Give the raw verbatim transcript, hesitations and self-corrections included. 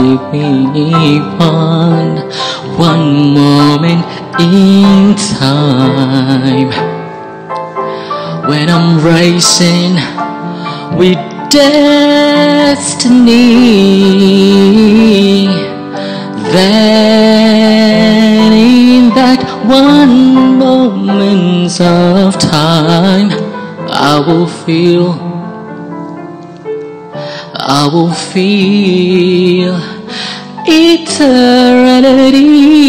give me one, one moment in time when I'm racing with destiny. Then in that one moment of time, I will feel, I will feel eternity.